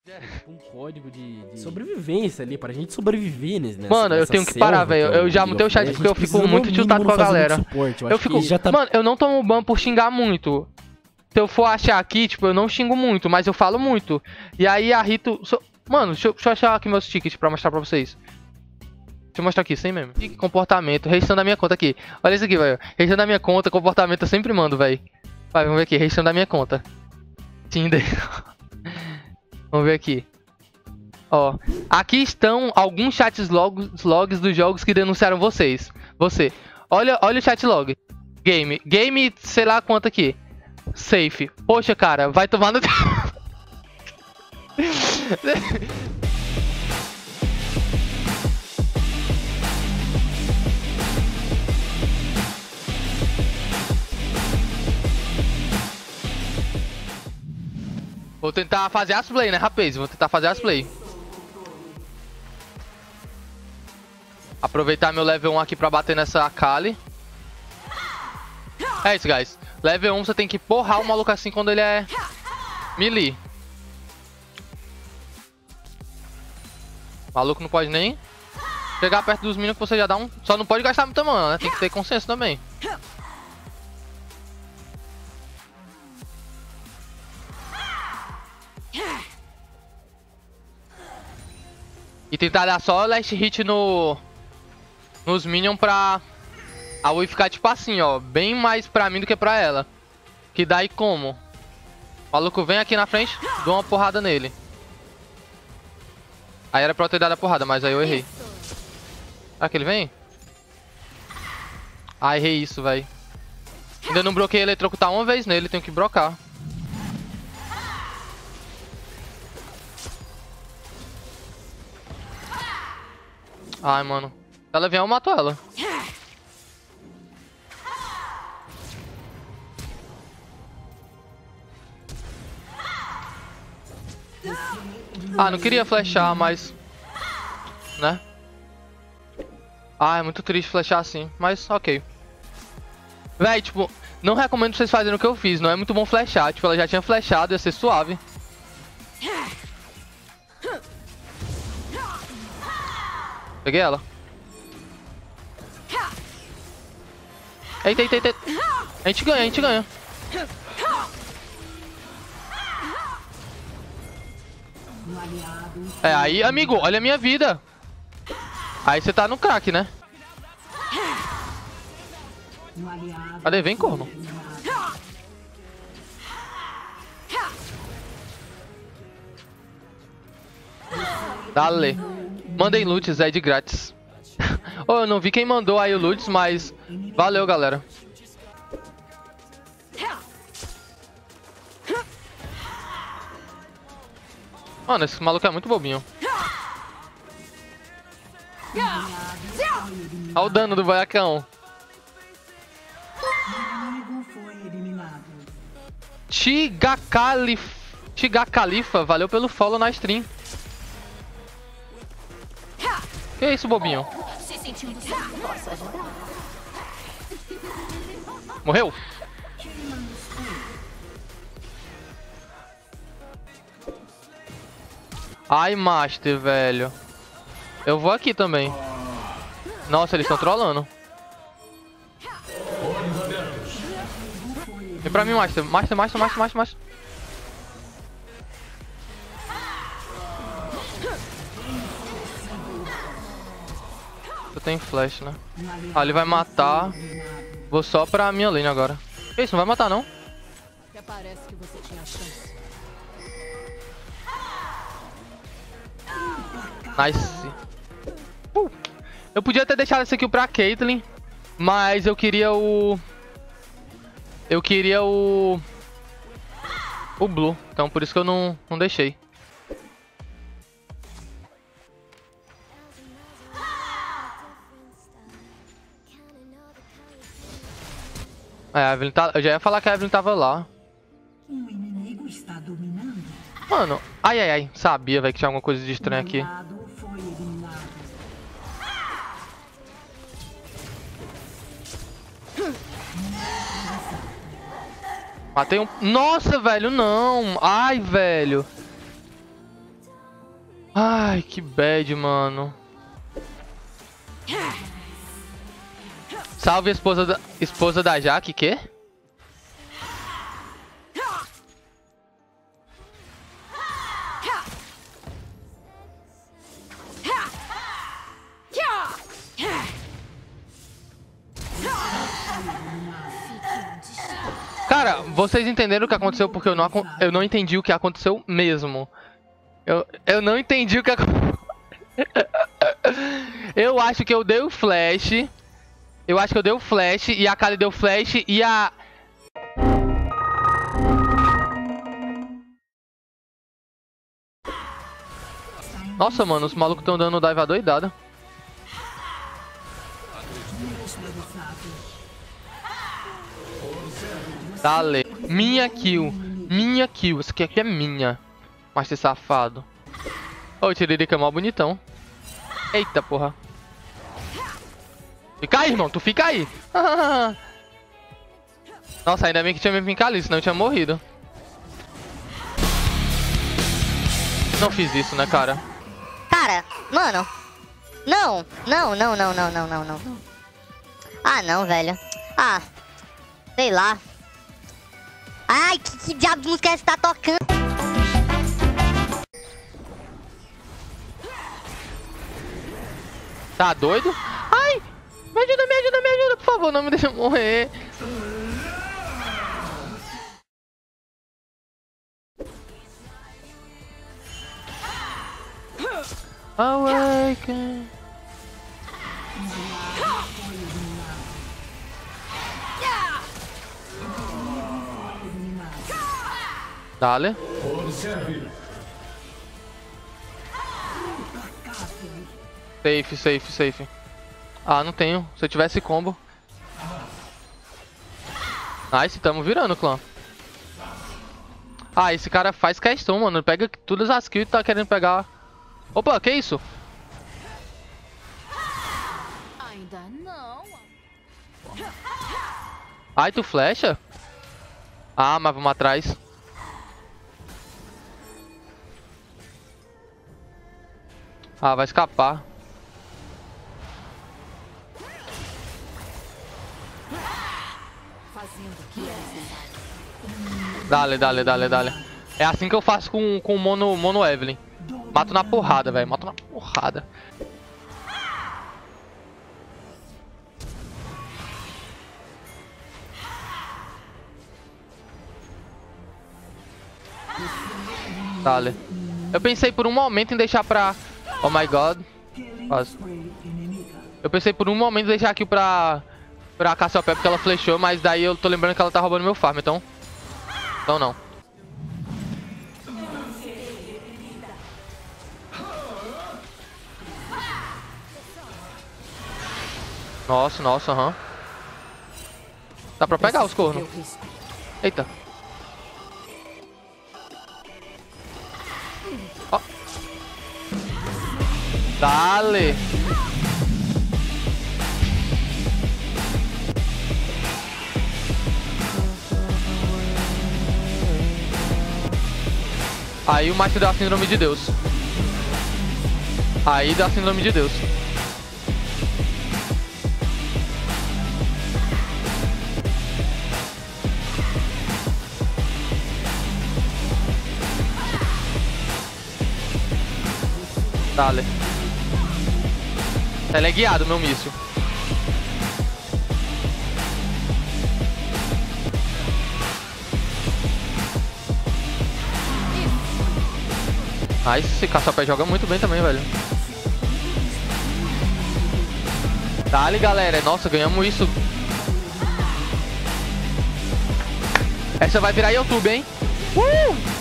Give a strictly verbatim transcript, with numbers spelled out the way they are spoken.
Um código de, de sobrevivência ali, pra gente sobreviver nessa. Mano, eu tenho que parar, velho. Eu já mutei o chat porque eu fico muito tiltado com a galera. Eu, eu fico. Já tá... Mano, eu não tomo ban por xingar muito. Se eu for achar aqui, tipo, eu não xingo muito, mas eu falo muito. E aí a Rito. So... Mano, deixa eu, deixa eu achar aqui meus tickets pra mostrar pra vocês. Deixa eu mostrar aqui, sem mesmo. Comportamento, registrando da minha conta aqui. Olha isso aqui, velho. Registrando da minha conta, comportamento eu sempre mando, velho. Vai, vamos ver aqui, registrando da minha conta. Tinder. Vamos ver aqui. Ó, aqui estão alguns chats logs, logs dos jogos que denunciaram vocês. Você. Olha, olha o chat log. Game. Game, sei lá quanto aqui. Safe. Poxa, cara, vai tomar no... Vou tentar fazer as play, né, rapaz? Vou tentar fazer as play. Aproveitar meu level um aqui pra bater nessa Akali. É isso, guys. Level um você tem que porrar o maluco assim quando ele é melee. O maluco não pode nem chegar perto dos minions que você já dá um... Só não pode gastar muita mana, né? Tem que ter consenso também. E tentar dar só last hit no... nos minions pra... a Ui ficar tipo assim, ó. Bem mais pra mim do que pra ela. Que daí como? O maluco vem aqui na frente, dou uma porrada nele. Aí era pra eu ter dado a porrada, mas aí eu errei. Será que ele vem? Ah, errei isso, velho. Ainda não bloqueei eletrocutar uma vez nele, tenho que brocar. Ai, mano. Se ela vier, eu mato ela. Ah, não queria flechar, mas... né? Ah, é muito triste flechar assim, mas ok. Véi, tipo, não recomendo vocês fazerem o que eu fiz. Não é muito bom flechar. Tipo, ela já tinha flechado, ia ser suave. Peguei ela. Eita, eita, eita. A gente ganha, a gente ganha. É, aí, amigo, olha a minha vida. Aí você tá no crack, né? Cadê? Vem, corno. Dale. Mandei loots aí de grátis. Oh, eu não vi quem mandou aí o loots, mas valeu, galera. Mano, esse maluco é muito bobinho. Olha o dano do baiacão. Tigacalif... Tigacalifa, valeu pelo follow na stream. Que isso, bobinho? Morreu? Ai, Master, velho. Eu vou aqui também. Nossa, eles estão trollando. Vem pra mim, Master. Master, Master, Master, Master, Master. Eu tenho flash, né? Ah, ele vai matar. Vou só pra minha lane agora. Que isso, não vai matar, não? Parece que você tinha chance. Nice. Uh, eu podia ter deixado esse kill pra Caitlyn, mas eu queria o... Eu queria o... O Blue, então por isso que eu não, não deixei. É, a Evelyn tá... Eu já ia falar que a Evelyn tava lá. Um inimigo está dominando. Mano, ai ai ai, sabia, velho, que tinha alguma coisa de estranho aqui. Foi eliminado. Matei um... Nossa, velho, não. Ai, velho. Ai, que bad, mano. Salve a esposa da, esposa da Jaque, que? Cara, vocês entenderam o que aconteceu porque eu não, eu não entendi o que aconteceu mesmo. Eu, eu não entendi o que aconteceu. Eu acho que eu dei o flash. Eu acho que eu dei o flash e a Kali deu flash e a... Nossa, mano, os malucos estão dando dive adoidada. Dale. Minha kill. Minha kill. Essa aqui, aqui é minha. Mas ser safado. Ô, o Tiririca é mó bonitão. Eita, porra. Fica aí, irmão. Tu fica aí. Nossa, ainda bem que tinha me pincado, senão eu tinha morrido. Não fiz isso, né, cara? Cara, mano. Não, não, não, não, não, não, não, não. Ah, não, velho. Ah, sei lá. Ai, que, que diabo de música é essa que tá tocando? Tá doido? Ai! Me ajuda, me ajuda, me ajuda, por favor, não me deixa morrer. Awaken. Dale. Safe, safe, safe. Ah, não tenho. Se eu tivesse combo. Nice, tamo virando, clã. Ah, esse cara faz questão, mano. Pega todas as kills e tá querendo pegar. Opa, que isso? Ainda não. Ai, tu flecha? Ah, mas vamos atrás. Ah, vai escapar. Dale, dale, dale, dale. É assim que eu faço com, com o mono, mono Evelyn. Mato na porrada, velho. Mato na porrada. Dale. Eu pensei por um momento em deixar pra... Oh my god. Quase. Eu pensei por um momento em deixar aqui pra... Pra Cassiopeia porque ela flechou, mas daí eu tô lembrando que ela tá roubando meu farm, então... Então não. Nossa, nossa, aham. Uhum. Dá pra pegar os cornos. Eita. Ó. Dale. Aí o macho deu a síndrome de Deus. Aí deu a síndrome de Deus. Dale. Ele é guiado, meu míssil. Ah, esse Cassiopeia joga muito bem também, velho. Dale, galera. Nossa, ganhamos isso. Essa vai virar YouTube, hein? Uh!